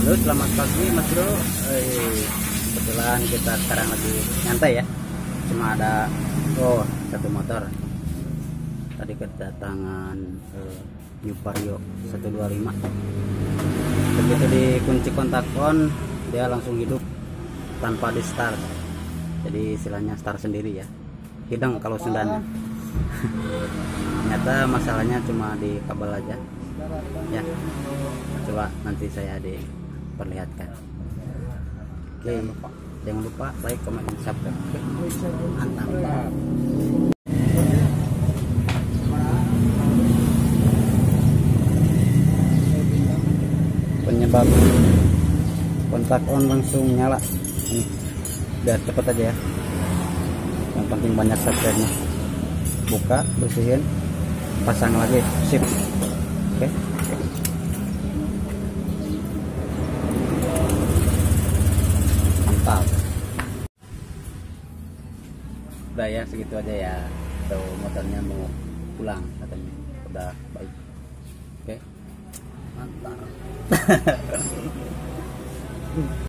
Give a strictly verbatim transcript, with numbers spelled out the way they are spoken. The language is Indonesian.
Halo, selamat pagi Mas Bro. Eh, kebetulan kita sekarang lagi nyantai ya. Cuma ada oh satu motor. Tadi kedatangan eh, New Vario seratus dua puluh lima. Begitu dikunci kontak on, dia langsung hidup tanpa di start. Jadi istilahnya start sendiri ya. Hidang kalau Sundanya. Ternyata masalahnya cuma di kabel aja. Ya. Coba nanti saya diperlihatkan. Oke, jangan lupa, jangan lupa like, komen, dan subscribe. Mantap. Penyebab kontak on langsung nyala. Ini biar cepet aja ya. Yang penting banyak subscribe-nya. Buka, bersihin, pasang lagi, sip. Oke. Mantap. Udah ya, segitu aja ya. Tuh motornya mau pulang katanya. Udah baik. Oke. Mantap.